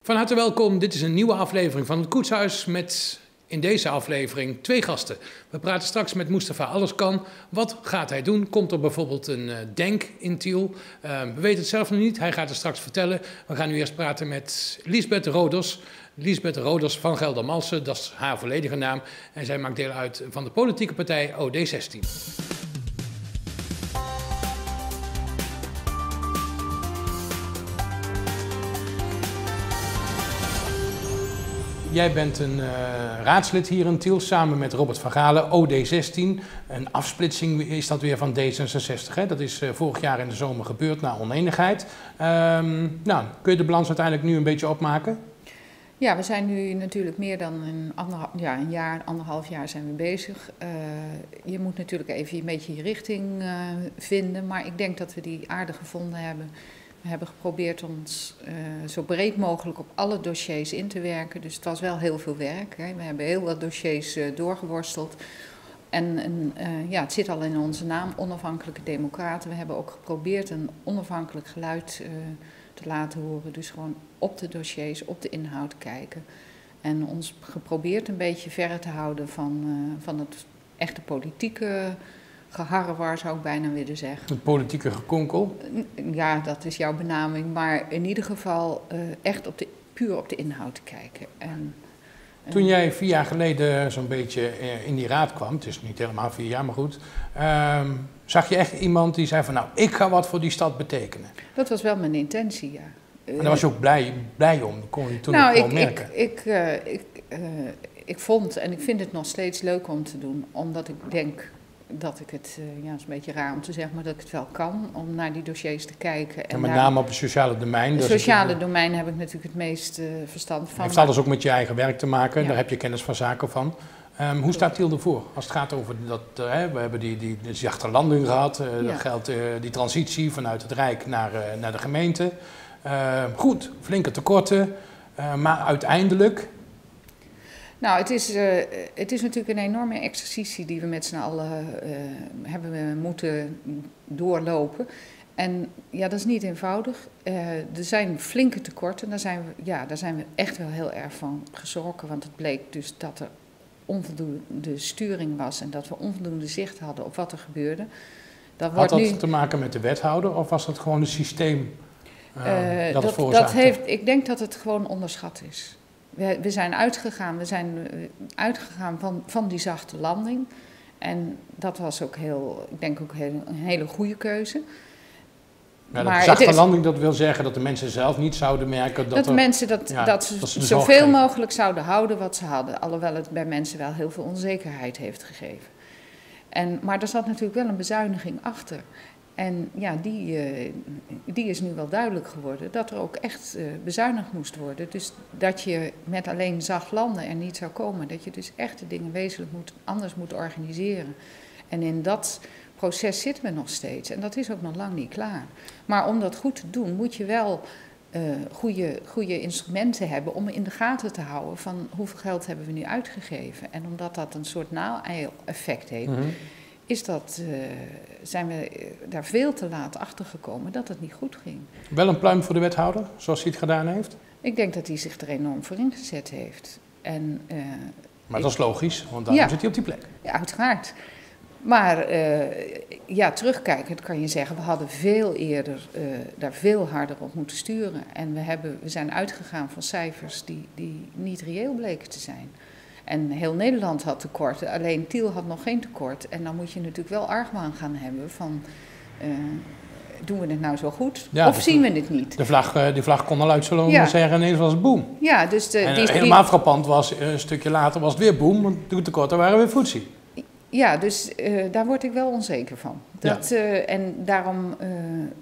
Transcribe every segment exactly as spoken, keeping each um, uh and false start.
Van harte welkom, dit is een nieuwe aflevering van het Koetshuis met in deze aflevering twee gasten. We praten straks met Mustafa Alleskan. Wat gaat hij doen? Komt er bijvoorbeeld een uh, denk in Tiel? Uh, we weten het zelf nog niet, hij gaat het straks vertellen. We gaan nu eerst praten met Liesbeth Roders. Liesbeth Roders van Geldermalsen, dat is haar volledige naam. En zij maakt deel uit van de politieke partij O D zestien. Jij bent een uh, raadslid hier in Tiel, samen met Robert van Galen, O D zestien. Een afsplitsing is dat weer van D zesenzestig. Hè? Dat is uh, vorig jaar in de zomer gebeurd na oneenigheid. Um, nou, kun je de balans uiteindelijk nu een beetje opmaken? Ja, we zijn nu natuurlijk meer dan een, anderhalf, ja, een jaar, anderhalf jaar zijn we bezig. Uh, je moet natuurlijk even een beetje je richting uh, vinden, maar ik denk dat we die aardig gevonden hebben. We hebben geprobeerd ons uh, zo breed mogelijk op alle dossiers in te werken. Dus het was wel heel veel werk. Hè. We hebben heel wat dossiers uh, doorgeworsteld. En, en uh, ja, het zit al in onze naam, onafhankelijke democraten. We hebben ook geprobeerd een onafhankelijk geluid uh, te laten horen. Dus gewoon op de dossiers, op de inhoud kijken. En ons geprobeerd een beetje verre te houden van, uh, van het echte politieke geharrewar, zou ik bijna willen zeggen. Het politieke gekonkel? Ja, dat is jouw benaming. Maar in ieder geval uh, echt op de, puur op de inhoud te kijken. En, uh, Toen jij vier jaar geleden zo'n beetje in die raad kwam, het is niet helemaal vier jaar, maar goed, uh, zag je echt iemand die zei van nou, ik ga wat voor die stad betekenen? Dat was wel mijn intentie, ja. En daar was je ook blij, blij om, dat kon je toen nou, ook wel ik, merken. Ik, ik, uh, ik, uh, ik vond en ik vind het nog steeds leuk om te doen, omdat ik denk dat ik het, uh, ja, het is een beetje raar om te zeggen, maar dat ik het wel kan, om naar die dossiers te kijken. En en met daar, name op het sociale domein. Het dus sociale het, domein heb ik natuurlijk het meest uh, verstand van. Het heeft alles ook met je eigen werk te maken, ja. Daar heb je kennis van zaken van. Um, hoe staat Tiel ervoor als het gaat over dat, uh, hè, we hebben die, die, die zachte landing gehad, uh, ja. dat geldt uh, die transitie vanuit het Rijk naar, uh, naar de gemeente. Uh, goed, flinke tekorten, uh, maar uiteindelijk... Nou, het is, uh, het is natuurlijk een enorme exercitie die we met z'n allen uh, hebben we moeten doorlopen. En ja, dat is niet eenvoudig. Uh, er zijn flinke tekorten, daar zijn, we, ja, daar zijn we echt wel heel erg van geschrokken. Want het bleek dus dat er onvoldoende sturing was en dat we onvoldoende zicht hadden op wat er gebeurde. Dat Had dat nu... te maken met de wethouder of was dat gewoon het systeem uh, uh, dat het dat, veroorzaakte? dat heeft, ik denk dat het gewoon onderschat is. We, we zijn uitgegaan, we zijn uitgegaan van, van die zachte landing. En dat was ook heel, ik denk ook heel, een hele goede keuze. Ja, maar de zachte is, landing, dat wil zeggen dat de mensen zelf niet zouden merken dat, dat de er, mensen dat, ja, dat ze dat ze zoveel mogelijk zouden houden wat ze hadden. Alhoewel het bij mensen wel heel veel onzekerheid heeft gegeven. En, maar er zat natuurlijk wel een bezuiniging achter. En ja, die, uh, die is nu wel duidelijk geworden, dat er ook echt uh, bezuinigd moest worden. Dus dat je met alleen zacht landen er niet zou komen. Dat je dus echt de dingen wezenlijk moet, anders moet organiseren. En in dat proces zitten we nog steeds. En dat is ook nog lang niet klaar. Maar om dat goed te doen, moet je wel uh, goede, goede instrumenten hebben om in de gaten te houden van hoeveel geld hebben we nu uitgegeven. En omdat dat een soort naai-effect heeft, mm-hmm. is dat, uh, zijn we daar veel te laat achter gekomen dat het niet goed ging. Wel een pluim voor de wethouder, zoals hij het gedaan heeft? Ik denk dat hij zich er enorm voor ingezet heeft. En, uh, maar ik, dat is logisch, want daarom ja, zit hij op die plek. Ja, uiteraard. Maar uh, ja, terugkijkend kan je zeggen, we hadden veel eerder uh, daar veel harder op moeten sturen. En we, hebben, we zijn uitgegaan van cijfers die, die niet reëel bleken te zijn. En heel Nederland had tekorten, alleen Tiel had nog geen tekort. En dan moet je natuurlijk wel argwaan gaan hebben van, uh, doen we het nou zo goed? Ja, of zien we het niet? De vlag, uh, die vlag kon al uit, zullen we ja. zeggen, en ineens was het boem. Ja, dus de, en die, helemaal die, frappant was, uh, een stukje later was het weer boem, want de tekorten waren weer voetzie. Ja, dus uh, daar word ik wel onzeker van. Dat, ja. uh, en daarom uh,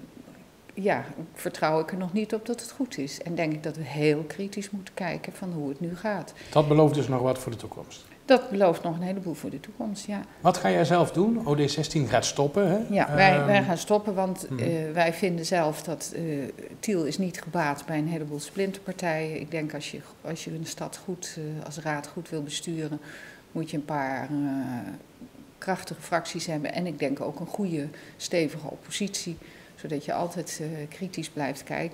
ja, vertrouw ik er nog niet op dat het goed is. En denk ik dat we heel kritisch moeten kijken van hoe het nu gaat. Dat belooft dus nog wat voor de toekomst? Dat belooft nog een heleboel voor de toekomst, ja. Wat ga jij zelf doen? O D zestien gaat stoppen, hè? Ja, wij, um, wij gaan stoppen, want uh, wij vinden zelf dat uh, Tiel is niet gebaat bij een heleboel splinterpartijen. Ik denk als je, als je een stad goed, uh, als raad goed wil besturen, moet je een paar uh, krachtige fracties hebben. En ik denk ook een goede, stevige oppositie, zodat je altijd uh, kritisch blijft kijken.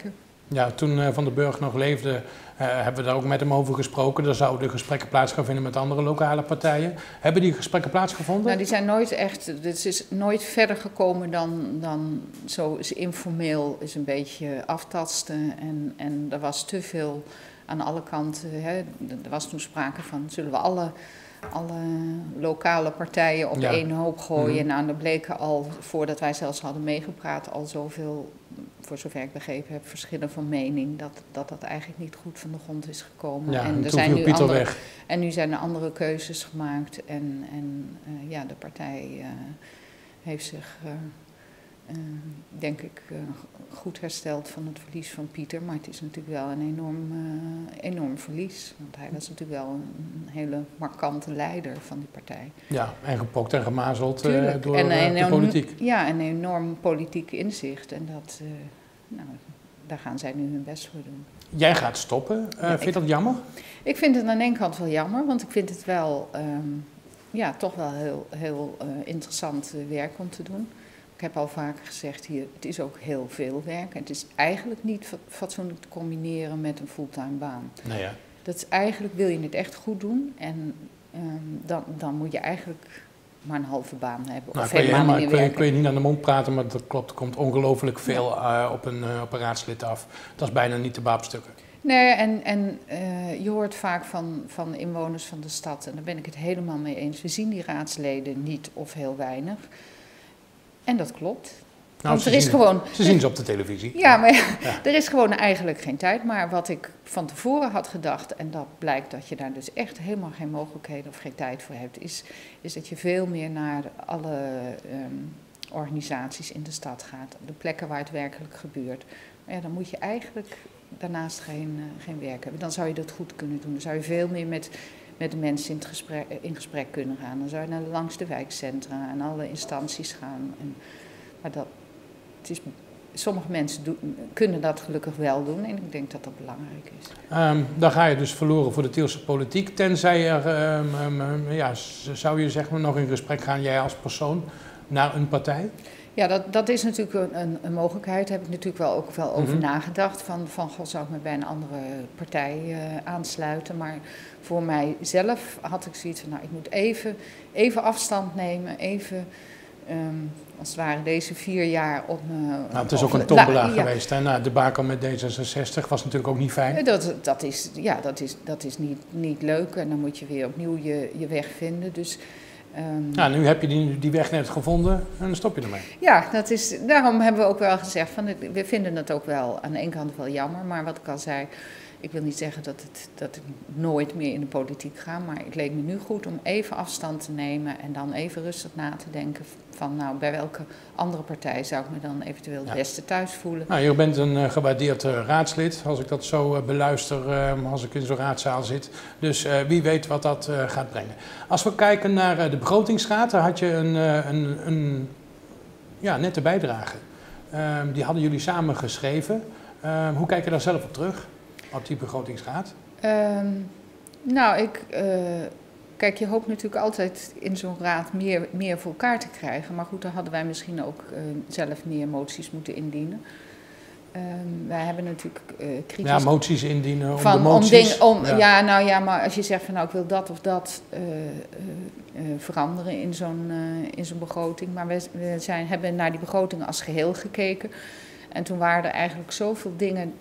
Ja, toen uh, Van den Burg nog leefde, uh, hebben we daar ook met hem over gesproken. Er zouden gesprekken plaats gaan vinden met andere lokale partijen. Hebben die gesprekken plaatsgevonden? Nou, die zijn nooit echt, het is nooit verder gekomen dan, dan zo is informeel, is een beetje aftasten. En, en er was te veel aan alle kanten. Hè. Er was toen sprake van, zullen we alle, alle lokale partijen op ja. één hoop gooien? Mm-hmm. Nou, er bleken al, voordat wij zelfs hadden meegepraat, al zoveel, voor zover ik begrepen heb, verschillen van mening, dat dat, dat eigenlijk niet goed van de grond is gekomen. Ja, en, en, er zijn nu andere, weg. en nu zijn er andere keuzes gemaakt en, en uh, ja, de partij uh, heeft zich, uh, uh, denk ik, uh, goed hersteld van het verlies van Pieter. Maar het is natuurlijk wel een enorm, uh, enorm verlies, want hij was natuurlijk wel een hele markante leider van die partij. Ja, en gepokt en gemazeld uh, door en, uh, en, de politiek. Ja, een enorm politiek inzicht en dat... Uh, Nou, daar gaan zij nu hun best voor doen. Jij gaat stoppen. Uh, ja, vind je dat jammer? Ik vind het aan de ene kant wel jammer, want ik vind het wel, um, ja, toch wel heel, heel uh, interessant uh, werk om te doen. Ik heb al vaker gezegd hier, het is ook heel veel werk. En het is eigenlijk niet fatsoenlijk te combineren met een fulltime baan. Nou ja. Dat is eigenlijk, wil je het echt goed doen en um, dan, dan moet je eigenlijk... maar een halve baan hebben. Nou, of ik, weet helemaal je, niet ik, weet, werken. ik weet niet aan de mond praten, maar dat klopt. Er komt ongelooflijk veel uh, op, een, uh, op een raadslid af. Dat is bijna niet te baapstukken. Nee, en, en uh, je hoort vaak van, van inwoners van de stad, en daar ben ik het helemaal mee eens. We zien die raadsleden niet of heel weinig. En dat klopt. Nou, Want ze, er is zien, gewoon, ze zien ze op de televisie. Ja, maar ja, ja. er is gewoon eigenlijk geen tijd. Maar wat ik van tevoren had gedacht, en dat blijkt dat je daar dus echt helemaal geen mogelijkheden of geen tijd voor hebt, is, is dat je veel meer naar alle um, organisaties in de stad gaat. De plekken waar het werkelijk gebeurt. Maar ja, dan moet je eigenlijk daarnaast geen, uh, geen werk hebben. Dan zou je dat goed kunnen doen. Dan zou je veel meer met, met de mensen in, het gesprek, in gesprek kunnen gaan. Dan zou je naar langs de wijkcentra en alle instanties gaan. En, maar dat... Het is, sommige mensen doen, kunnen dat gelukkig wel doen en ik denk dat dat belangrijk is. Um, dan ga je dus verloren voor de Tielse politiek. Tenzij er, um, um, um, ja, zou je zeg maar nog in gesprek gaan, jij als persoon, naar een partij? Ja, dat, dat is natuurlijk een, een mogelijkheid. Daar heb ik natuurlijk wel ook wel over mm-hmm. nagedacht. Van, van God, zou ik me bij een andere partij uh, aansluiten. Maar voor mijzelf had ik zoiets van, nou, ik moet even, even afstand nemen, even... Um, als het ware deze vier jaar op... Uh, nou, het is ook een tombola ja. geweest. Hè? Nou, de bakel met D zesenzestig was natuurlijk ook niet fijn. Dat, dat is, ja, dat is, dat is niet, niet leuk. En dan moet je weer opnieuw je, je weg vinden. Dus, um, nou, nu heb je die, die weg net gevonden en dan stop je ermee. Ja, dat is, daarom hebben we ook wel gezegd... Van, we vinden het ook wel aan de ene kant wel jammer. Maar wat ik al zei... Ik wil niet zeggen dat, het, dat ik nooit meer in de politiek ga, maar het leek me nu goed om even afstand te nemen en dan even rustig na te denken van nou, bij welke andere partij zou ik me dan eventueel het ja. beste thuis voelen. Nou, je bent een uh, gewaardeerd uh, raadslid, als ik dat zo uh, beluister, uh, als ik in zo'n raadzaal zit. Dus uh, wie weet wat dat uh, gaat brengen. Als we kijken naar uh, de begrotingsraad, daar had je een, uh, een, een ja, nette bijdrage. Uh, die hadden jullie samen geschreven. Uh, hoe kijk je daar zelf op terug? Op die begrotingsraad? Um, nou, ik, uh, kijk, je hoopt natuurlijk altijd in zo'n raad meer, meer voor elkaar te krijgen. Maar goed, dan hadden wij misschien ook uh, zelf meer moties moeten indienen. Um, wij hebben natuurlijk uh, kritisch... Ja, moties indienen om van, de moties. Om ding, om, ja. ja, nou ja, maar als je zegt van nou, ik wil dat of dat uh, uh, uh, veranderen in zo'n, uh, in zo'n begroting. Maar we, we zijn, hebben naar die begroting als geheel gekeken. En toen waren er eigenlijk zoveel dingen...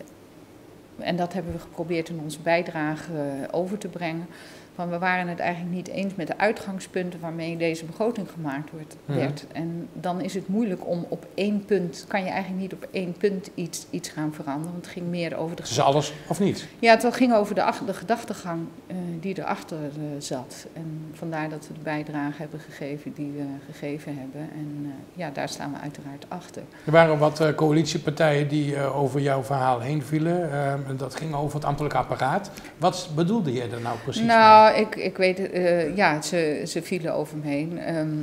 En dat hebben we geprobeerd in onze bijdrage over te brengen. Van we waren het eigenlijk niet eens met de uitgangspunten waarmee deze begroting gemaakt wordt, werd. Mm-hmm. En dan is het moeilijk om op één punt, kan je eigenlijk niet op één punt iets, iets gaan veranderen. Want het ging meer over de... Het is alles of niet? Ja, het ging over de, de gedachtegang uh, die erachter uh, zat. En vandaar dat we de bijdrage hebben gegeven die we gegeven hebben. En uh, ja, daar staan we uiteraard achter. Er waren wat uh, coalitiepartijen die uh, over jouw verhaal heen vielen. Uh, dat ging over het ambtelijk apparaat. Wat bedoelde je er nou precies nou, mee? Ik, ik weet, uh, ja, ze, ze vielen over me heen. Um,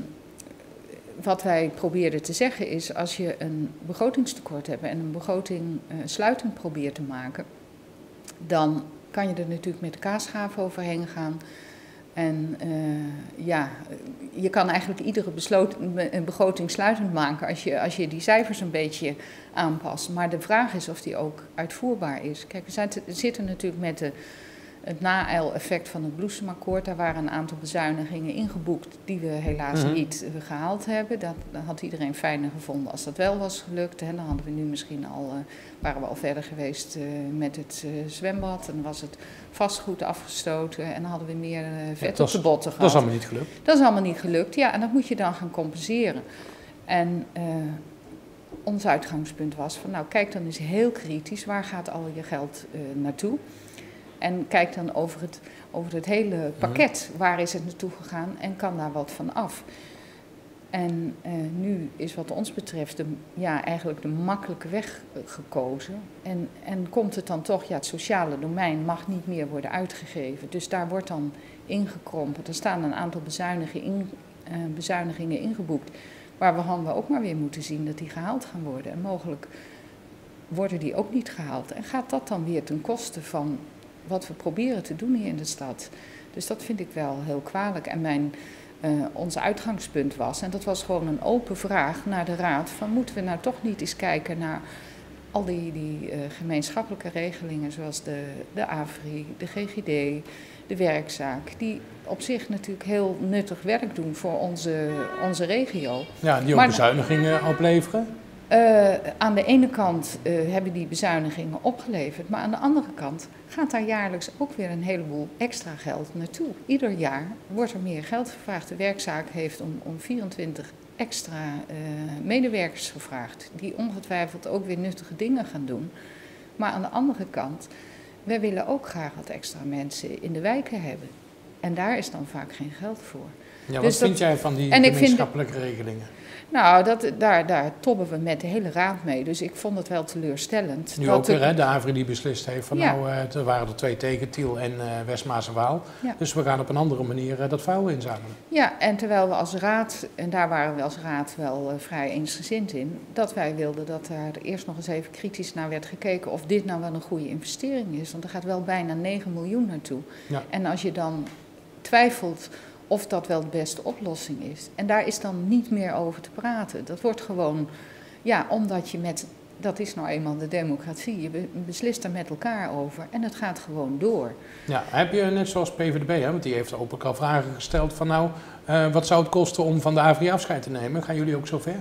wat wij probeerden te zeggen is, als je een begrotingstekort hebt en een begroting uh, sluitend probeert te maken, dan kan je er natuurlijk met de kaasschaaf overheen gaan. En uh, ja, je kan eigenlijk iedere besloot, een begroting sluitend maken als je, als je die cijfers een beetje aanpast. Maar de vraag is of die ook uitvoerbaar is. Kijk, we zaten, zitten natuurlijk met de, het na-eil-effect van het bloesemakkoord. Daar waren een aantal bezuinigingen ingeboekt die we helaas mm-hmm. niet uh, gehaald hebben. Dat, dat had iedereen fijner gevonden als dat wel was gelukt. Hè. Dan hadden we nu misschien al, uh, waren we al verder geweest uh, met het uh, zwembad. En dan was het vastgoed afgestoten en dan hadden we meer uh, vet ja, op de botten gehad. Dat is allemaal niet gelukt. Dat is allemaal niet gelukt, ja. En dat moet je dan gaan compenseren. En uh, ons uitgangspunt was van, nou kijk dan eens heel kritisch, waar gaat al je geld uh, naartoe? En kijk dan over het, over het hele pakket, waar is het naartoe gegaan en kan daar wat van af? En uh, nu is wat ons betreft de, ja, eigenlijk de makkelijke weg uh, gekozen. En, en komt het dan toch, ja, het sociale domein mag niet meer worden uitgegeven. Dus daar wordt dan ingekrompen. Er staan een aantal bezuinigingen, in, uh, bezuinigingen ingeboekt, waar we dan ook maar weer moeten zien dat die gehaald gaan worden. En mogelijk worden die ook niet gehaald. En gaat dat dan weer ten koste van wat we proberen te doen hier in de stad? Dus dat vind ik wel heel kwalijk. En mijn... Uh, ons uitgangspunt was, en dat was gewoon een open vraag naar de raad, van moeten we nou toch niet eens kijken naar al die, die uh, gemeenschappelijke regelingen zoals de, de A V R I, de G G D, de werkzaak, die op zich natuurlijk heel nuttig werk doen voor onze, onze regio. Ja, die ook maar, bezuinigingen opleveren? Uh, aan de ene kant uh, hebben die bezuinigingen opgeleverd, maar aan de andere kant gaat daar jaarlijks ook weer een heleboel extra geld naartoe. Ieder jaar wordt er meer geld gevraagd. De werkzaak heeft om, om vierentwintig extra uh, medewerkers gevraagd, die ongetwijfeld ook weer nuttige dingen gaan doen. Maar aan de andere kant, wij willen ook graag wat extra mensen in de wijken hebben. En daar is dan vaak geen geld voor. Ja, wat dus vind dat, jij van die gemeenschappelijke vind, regelingen? Nou, dat, daar, daar tobben we met de hele raad mee. Dus ik vond het wel teleurstellend. Nu dat ook weer, hè, de A V R I die beslist heeft van ja. nou, uh, er waren er twee tegen, Tiel en uh, West-Maas en Waal. Ja. Dus we gaan op een andere manier uh, dat vuil inzamelen. Ja, en terwijl we als raad, en daar waren we als raad wel uh, vrij eensgezind in, dat wij wilden dat daar eerst nog eens even kritisch naar werd gekeken of dit nou wel een goede investering is. Want er gaat wel bijna negen miljoen naartoe. Ja. En als je dan twijfelt of dat wel de beste oplossing is. En daar is dan niet meer over te praten. Dat wordt gewoon, ja, omdat je met, dat is nou eenmaal de democratie, je beslist er met elkaar over en het gaat gewoon door. Ja, heb je net zoals P V D B, hè, want die heeft openlijk al vragen gesteld van nou, uh, wat zou het kosten om van de A V R I afscheid te nemen? Gaan jullie ook zover?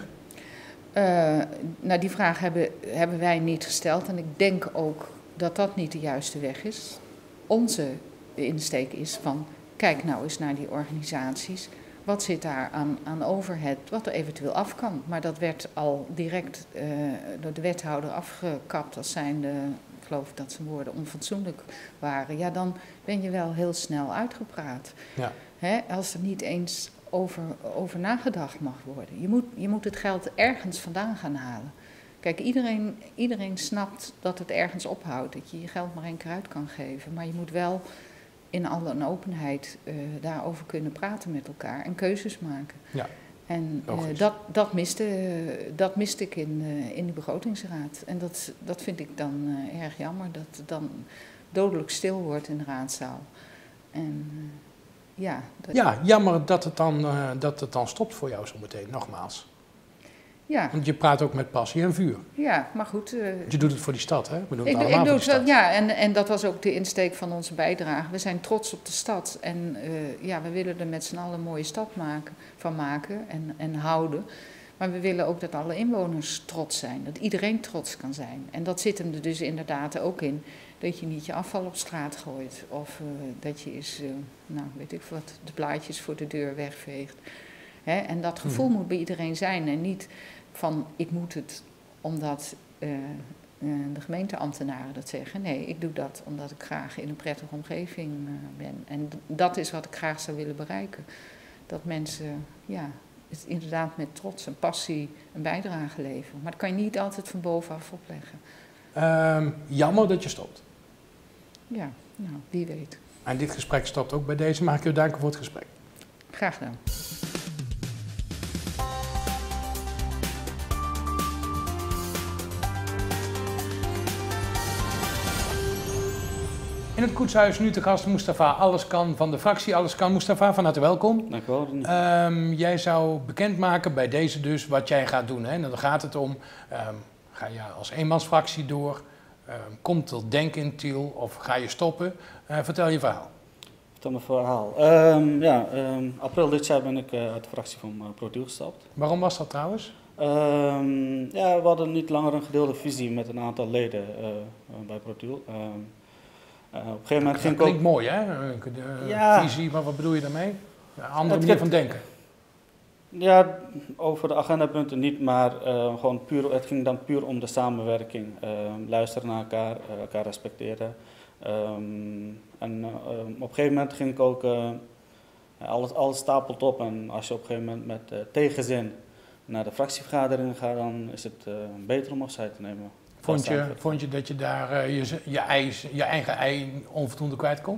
Uh, nou, die vraag hebben, hebben wij niet gesteld en ik denk ook dat dat niet de juiste weg is. Onze insteek is van, kijk nou eens naar die organisaties. Wat zit daar aan, aan overhead, wat er eventueel af kan. Maar dat werd al direct uh, door de wethouder afgekapt als zijnde, ik geloof dat zijn woorden onfatsoenlijk waren. Ja, dan ben je wel heel snel uitgepraat. Ja. Hè, als er niet eens over, over nagedacht mag worden. Je moet, je moet het geld ergens vandaan gaan halen. Kijk, iedereen, iedereen snapt dat het ergens ophoudt. Dat je je geld maar één keer uit kan geven. Maar je moet wel in alle openheid uh, daarover kunnen praten met elkaar en keuzes maken. Ja, en uh, dat, dat, miste, uh, dat miste ik in, uh, in de begrotingsraad. En dat, dat vind ik dan uh, erg jammer, dat het dan dodelijk stil wordt in de raadzaal. En, uh, ja, dat ja, jammer dat het, dan, uh, dat het dan stopt voor jou zo meteen, nogmaals. Ja. Want je praat ook met passie en vuur. Ja, maar goed. Uh, je doet het voor die stad, hè? We doen het ik, allemaal ik doe voor de stad. Ja, en, en dat was ook de insteek van onze bijdrage. We zijn trots op de stad. En uh, ja, we willen er met z'n allen een mooie stad maken, van maken en, en houden. Maar we willen ook dat alle inwoners trots zijn. Dat iedereen trots kan zijn. En dat zit hem er dus inderdaad ook in. Dat je niet je afval op straat gooit. Of uh, dat je eens, uh, nou weet ik wat, de blaadjes voor de deur wegveegt. Hè? En dat gevoel hmm. moet bij iedereen zijn. En niet van ik moet het omdat uh, uh, de gemeenteambtenaren dat zeggen. Nee, ik doe dat omdat ik graag in een prettige omgeving uh, ben. En d- dat is wat ik graag zou willen bereiken. Dat mensen ja, het inderdaad met trots en passie een bijdrage leveren. Maar dat kan je niet altijd van bovenaf opleggen. Uh, jammer dat je stopt. Ja, nou, wie weet. En dit gesprek stopt ook bij deze. Mag ik u danken voor het gesprek. Graag gedaan. In het koetshuis nu te gast Mustafa Alleskan van de fractie Alleskan. Mustafa, van harte welkom. Dank u wel. Um, jij zou bekendmaken bij deze dus wat jij gaat doen. Hè? En dan gaat het om, um, ga je als eenmansfractie door, um, komt er Denk in Tiel of ga je stoppen? Uh, vertel je verhaal. Vertel mijn verhaal. Um, ja, um, april dit jaar ben ik uh, uit de fractie van uh, ProTiel gestapt. Waarom was dat trouwens? Um, ja, we hadden niet langer een gedeelde visie met een aantal leden uh, uh, bij ProTiel. Um, Uh, op een gegeven moment ging dat klinkt ook... mooi, hè? De ja. Visie, maar wat bedoel je daarmee? Een andere manier van denken. Ja, over de agendapunten niet, maar uh, gewoon puur, het ging dan puur om de samenwerking. Uh, luisteren naar elkaar, uh, elkaar respecteren. Um, en uh, op een gegeven moment ging ik ook, uh, alles, alles stapelt op en als je op een gegeven moment met uh, tegenzin naar de fractievergaderingen gaat, dan is het uh, beter om afscheid te nemen. Vond je, vond je dat je daar uh, je, je, ei, je eigen ei onvoldoende kwijt kon?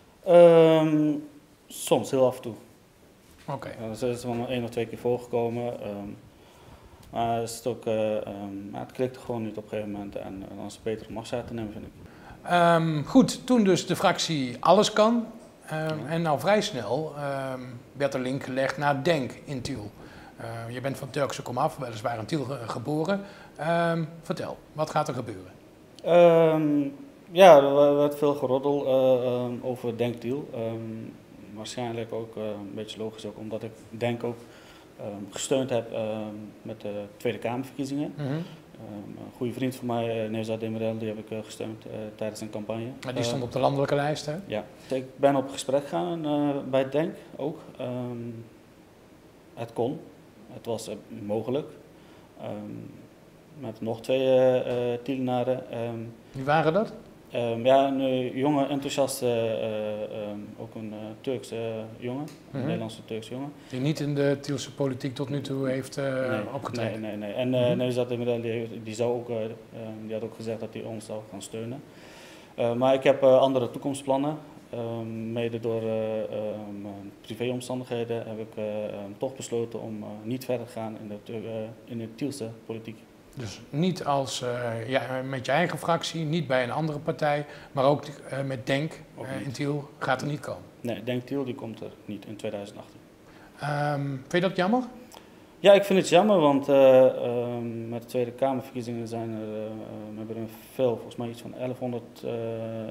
Um, soms, heel af en toe. Oké. Okay. Uh, dat is wel één of twee keer voorgekomen. Um, maar is het, ook, uh, um, het klikte gewoon niet op een gegeven moment en uh, dan is het beter om afscheid te nemen, vind ik. Um, goed, toen dus de fractie Alleskan. Um, ja. En nou vrij snel um, werd de link gelegd naar Denk in Tiel. Uh, je bent van Turkse komaf, weliswaar in Tiel ge geboren. Um, vertel, wat gaat er gebeuren? Um, ja, er werd veel geroddel uh, um, over Denk Tiel. Um, waarschijnlijk ook uh, een beetje logisch, ook omdat ik Denk ook um, gesteund heb uh, met de Tweede Kamerverkiezingen. Mm-hmm. um, een goede vriend van mij, uh, Nevzat Demirel, die heb ik uh, gesteund uh, tijdens een campagne. Maar die stond op de landelijke lijst, hè? Ja, ik ben op gesprek gegaan uh, bij Denk ook. Um, het kon. Het was uh, mogelijk. Um, met nog twee uh, uh, Tielenaren. Um, Wie waren dat? Um, ja, een uh, jonge, enthousiaste, uh, um, ook een uh, Turkse uh, jongen, een mm-hmm. Nederlandse Turkse jongen. Die niet in de Tielse politiek tot nu toe heeft uh, nee, opgetreden? Nee, nee, nee. En uh, mm-hmm. Nevzat Demirel, die, die, zou ook, uh, die had ook gezegd dat hij ons zou gaan steunen. Uh, maar ik heb uh, andere toekomstplannen. Um, mede door uh, um, privéomstandigheden heb ik uh, um, toch besloten om uh, niet verder te gaan in de, uh, in de Tielse politiek. Dus niet als, uh, ja, met je eigen fractie, niet bij een andere partij, maar ook uh, met Denk uh, in Tiel gaat er niet komen? Nee, Denk Tiel die komt er niet in twintig achttien. Um, vind je dat jammer? Ja, ik vind het jammer, want uh, um, met de Tweede Kamerverkiezingen zijn er, uh, we hebben er veel, volgens mij iets van elfhonderd, uh, uh,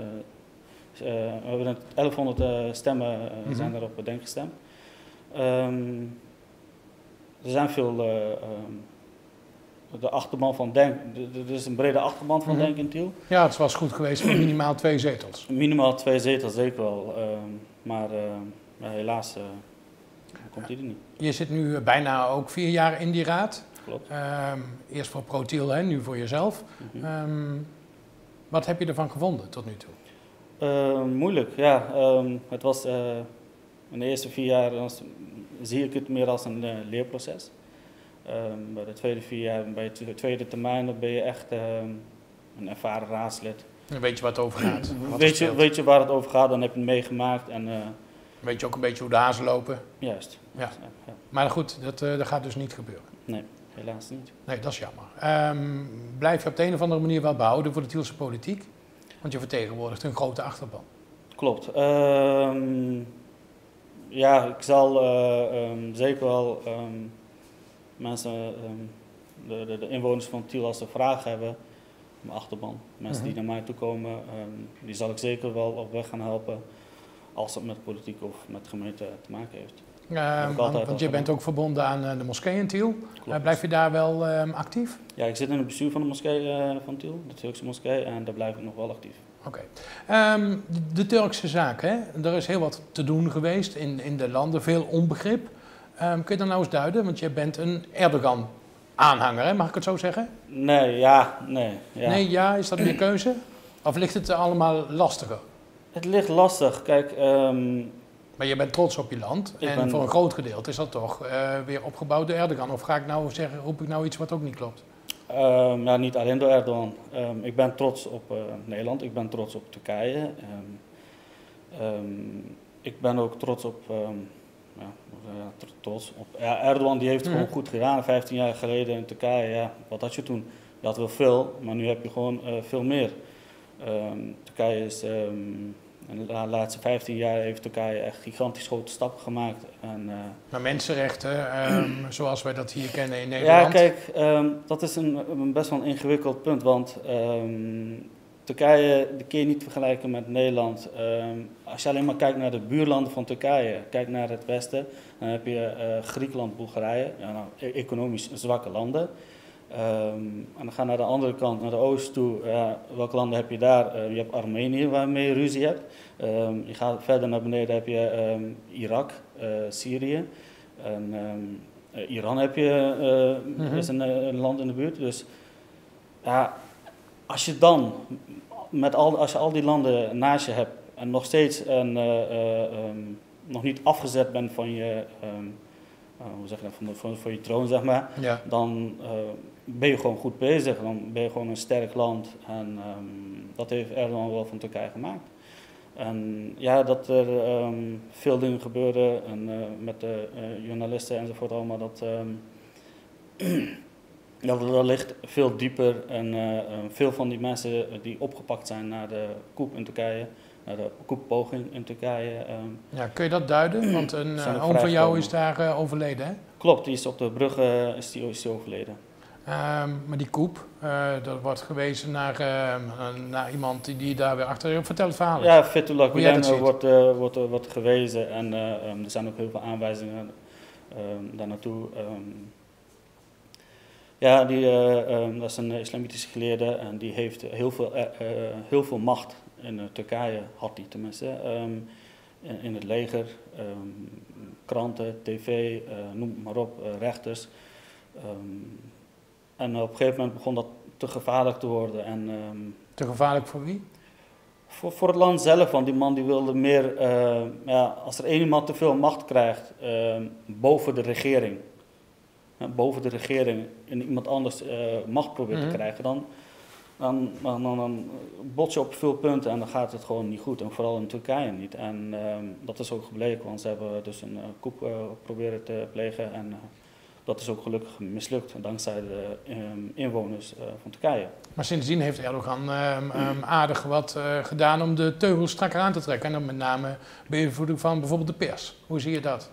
we hebben elfhonderd uh, stemmen uh, mm-hmm. zijn er op Denk gestemd. Um, er zijn veel... Uh, um, De achterban van Denk, er is een brede achterban van mm-hmm. Denk in Tiel. Ja, het was goed geweest voor minimaal twee zetels. Minimaal twee zetels, zeker wel. Uh, maar uh, ja, helaas uh, komt die er niet. Je zit nu bijna ook vier jaar in die raad. Klopt. Uh, eerst voor ProTiel, hè, nu voor jezelf. Mm-hmm. um, wat heb je ervan gevonden tot nu toe? Uh, moeilijk, ja. Um, het was uh, in de eerste vier jaar was, zie ik het meer als een uh, leerproces. Um, bij de tweede vier jaar, bij de tweede termijn ben je echt um, een ervaren raadslid. En weet je waar het over gaat? weet, je, weet je waar het over gaat, dan heb je het meegemaakt. En, uh, weet je ook een beetje hoe de hazen lopen? Juist. Ja. Ja, ja. Maar goed, dat, uh, dat gaat dus niet gebeuren. Nee, helaas niet. Nee, dat is jammer. Um, blijf je op de een of andere manier wel behouden voor de Tielse politiek? Want je vertegenwoordigt een grote achterban. Klopt. Um, ja, ik zal uh, um, zeker wel... Um, mensen, um, de, de, de inwoners van Tiel, als ze vragen hebben, mijn achterban, mensen uh-huh. die naar mij toe komen, um, die zal ik zeker wel op weg gaan helpen als het met politiek of met gemeente te maken heeft. Uh, want want je bent ook verbonden aan uh, de moskee in Tiel. Uh, blijf je daar wel um, actief? Ja, ik zit in het bestuur van de moskee uh, van Tiel, de Turkse moskee, en daar blijf ik nog wel actief. Oké. Okay. Um, de, de Turkse zaak, hè? Er is heel wat te doen geweest in, in de landen, veel onbegrip. Um, kun je dat nou eens duiden? Want je bent een Erdogan-aanhanger, hè? Mag ik het zo zeggen? Nee, ja, nee. Ja. Nee, ja, is dat je keuze? Of ligt het allemaal lastiger? Het ligt lastig, kijk... Um, maar je bent trots op je land en ben... voor een groot gedeelte is dat toch uh, weer opgebouwd door Erdogan. Of ga ik nou zeggen, roep ik nou iets wat ook niet klopt? Um, ja, niet alleen door Erdogan. Um, ik ben trots op uh, Nederland, ik ben trots op Turkije. Um, um, ik ben ook trots op... Um, Ja, trots op. Ja, Erdogan die heeft het mm. gewoon goed gedaan. vijftien jaar geleden in Turkije, ja, wat had je toen? Je had wel veel, maar nu heb je gewoon uh, veel meer. Um, Turkije is, um, in de laatste vijftien jaar heeft Turkije echt gigantisch grote stappen gemaakt. En, uh, maar mensenrechten, um, zoals wij dat hier kennen in Nederland? Ja, kijk, um, dat is een, een best wel een ingewikkeld punt, want um, Turkije die kun je niet vergelijken met Nederland. Um, als je alleen maar kijkt naar de buurlanden van Turkije, kijk naar het westen, dan heb je uh, Griekenland, Bulgarije, ja, nou, e- economisch zwakke landen. Um, en dan ga je naar de andere kant, naar de oost toe. Uh, welke landen heb je daar? Uh, je hebt Armenië waarmee je ruzie hebt. Um, je gaat verder naar beneden, heb je um, Irak, uh, Syrië. En, um, uh, Iran heb je, uh, mm-hmm. is een, een land in de buurt. Dus ja, als je dan met al, als je al die landen naast je hebt en nog steeds een, uh, uh, um, nog niet afgezet bent van je, um, uh, hoe zeg je dat, van, de, van, van je troon, zeg maar, ja. dan uh, ben je gewoon goed bezig. Dan ben je gewoon een sterk land en um, dat heeft Erdogan wel van Turkije gemaakt. En ja, dat er um, veel dingen gebeuren en, uh, met de uh, journalisten enzovoort allemaal, dat, um, dat, dat ligt veel dieper en uh, veel van die mensen die opgepakt zijn na de coup in Turkije, na de couppoging in Turkije. Um, ja, kun je dat duiden? Want een uh, oom van jou is daar uh, overleden, hè? Klopt, die is op de brug uh, is die, is die overleden. Um, maar die coup, uh, dat wordt gewezen naar, uh, naar iemand die, die daar weer achter... Vertel het verhaal eens. Ja, Fethullah Gulen wordt, uh, wordt, uh, wordt gewezen en uh, um, er zijn ook heel veel aanwijzingen uh, daar naartoe. Um, ja, die, uh, um, dat is een islamitische geleerde en die heeft heel veel, uh, uh, heel veel macht in uh, Turkije, had hij tenminste, um, in, in het leger, um, kranten, tv, uh, noem het maar op, uh, rechters. Um, En op een gegeven moment begon dat te gevaarlijk te worden. En, um, te gevaarlijk voor wie? Voor, voor het land zelf, want die man die wilde meer, uh, ja, als er één iemand te veel macht krijgt, uh, boven de regering, ja, boven de regering en iemand anders uh, macht probeert mm-hmm. te krijgen, dan, dan, dan, dan, dan bots je op veel punten en dan gaat het gewoon niet goed. En vooral in Turkije niet. En uh, dat is ook gebleken, want ze hebben dus een uh, coup uh, proberen te plegen. En, uh, Dat is ook gelukkig mislukt, dankzij de um, inwoners uh, van Turkije. Maar sindsdien heeft Erdogan um, um, aardig wat uh, gedaan om de teugels strakker aan te trekken. En dan met name beïnvloeding van bijvoorbeeld de pers. Hoe zie je dat?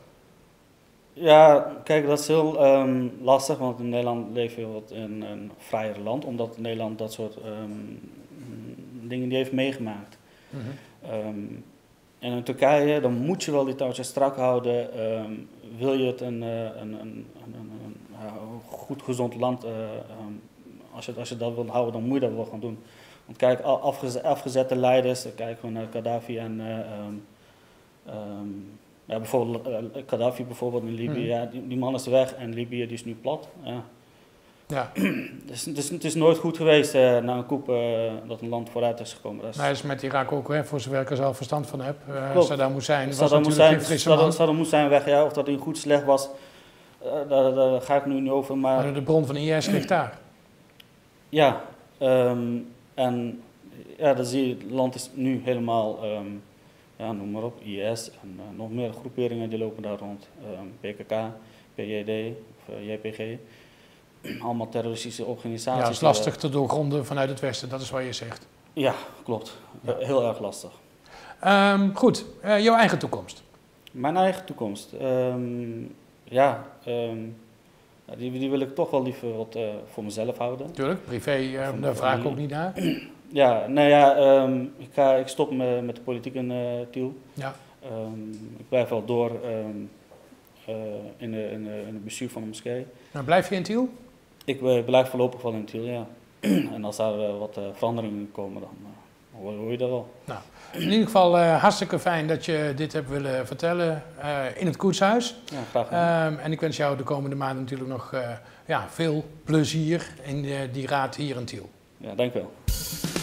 Ja, kijk, dat is heel um, lastig, want in Nederland leven we wat in een vrijer land. Omdat Nederland dat soort um, dingen niet heeft meegemaakt. Mm-hmm. Um, en in Turkije, dan moet je wel die touwtjes strak houden. Um, wil je het een, een, een, een, een, een goed gezond land, uh, um, als, je, als je dat wilt houden, dan moet je dat wel gaan doen. Want kijk, afgezet, afgezette leiders, dan kijken we naar Gaddafi en uh, um, um, ja, bijvoorbeeld uh, Gaddafi bijvoorbeeld in Libië, mm. ja, die, die man is weg en Libië die is nu plat. Ja. Ja. Dus, dus het is nooit goed geweest uh, na een coup uh, dat een land vooruit is gekomen. Dat is... Maar hij is met Irak ook, hè, voor zover ik er zelf verstand van heb. Uh, Saddam Hussein was Saddam natuurlijk Hussein, geen frisse Saddam, man. Saddam Hussein weg, ja, of dat hij goed slecht was, uh, daar, daar ga ik nu niet over. Maar, maar de bron van I S ligt daar. Ja, um, en ja, dan zie je, het land is nu helemaal, um, ja, noem maar op, I S en uh, nog meer groeperingen die lopen daar rond. Um, P K K, P J D of uh, J P G. Allemaal terroristische organisaties. Ja, het is lastig te doorgronden vanuit het Westen, dat is wat je zegt. Ja, klopt. Ja. Heel erg lastig. Um, goed, uh, jouw eigen toekomst? Mijn eigen toekomst? Um, ja, um, die, die wil ik toch wel liever wat uh, voor mezelf houden. Tuurlijk, privé, uh, daar vraag ik ook niet naar. Ja, nou ja, um, ik, ga, ik stop me, met de politiek in uh, Tiel. Ja. Um, ik blijf wel door um, uh, in, de, in, de, in het bestuur van de moskee. Nou, blijf je in Tiel? Ik uh, blijf voorlopig wel in Tiel, ja. En als daar uh, wat uh, veranderingen komen, dan uh, hoor, hoor je dat wel. Nou, in ieder geval uh, hartstikke fijn dat je dit hebt willen vertellen uh, in het Koetshuis. Ja, graag gedaan. Um, en ik wens jou de komende maanden natuurlijk nog uh, ja, veel plezier in uh, die raad hier in Tiel. Ja, dank wel.